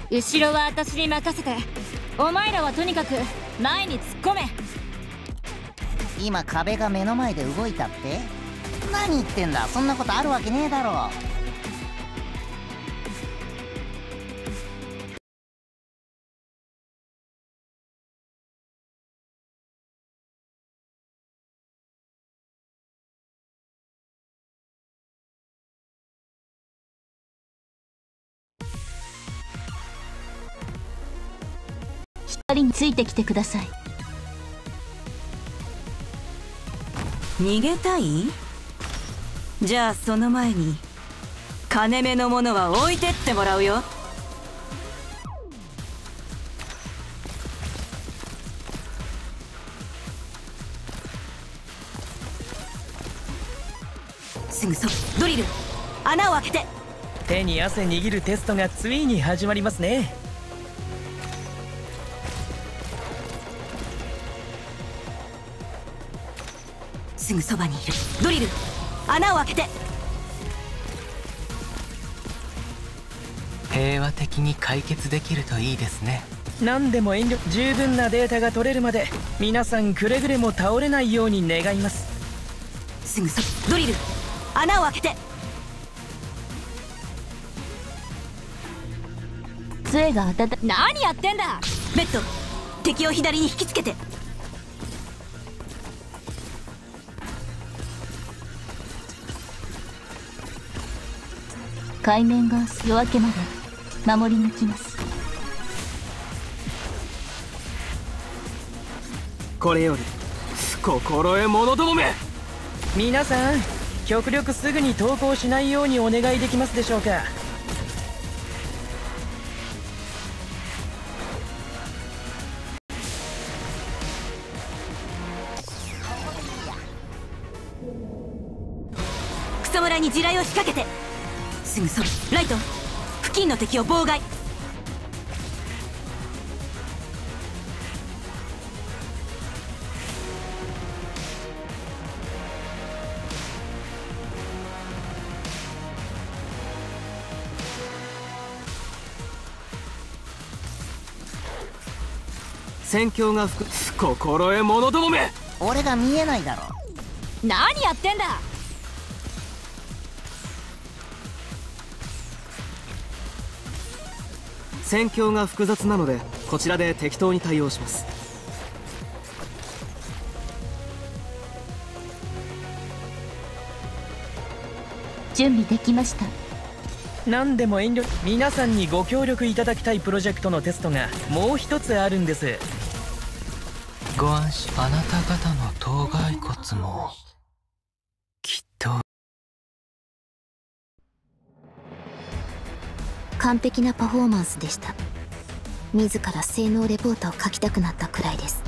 後ろは私に任せて、お前らはとにかく前に突っ込め。 今壁が目の前で動いたって？何言ってんだ、そんなことあるわけねえだろ。 光についてきてください。 逃げたい？じゃあその前に金目のものは置いてってもらうよ。すぐそドリル、穴を開けて。 手に汗握るテストがついに始まりますね。 すぐそばにいるドリル、穴を開けて。 平和的に解決できるといいですね。 何でも遠慮、十分なデータが取れるまで皆さんくれぐれも倒れないように願います。 すぐそドリル、穴を開けて。 杖が当たった。何やってんだ。 ベッド、敵を左に引きつけて。 海面が夜明けまで守り抜きます。 これより心得者どもめ、 皆さん極力すぐに投降しないようにお願いできますでしょうか。 クソ村に地雷を仕掛けて。すぐそばライト、付近の敵を妨害。 戦況が心得者どもめ。 俺が見えないだろ。 何やってんだ。 戦況が複雑なのでこちらで適当に対応します。 準備できました。 何でも遠慮、皆さんにご協力いただきたいプロジェクトのテストがもう一つあるんです。 ご安心。あなた方の頭蓋骨もきっと。 完璧なパフォーマンスでした。自ら性能レポートを書きたくなったくらいです。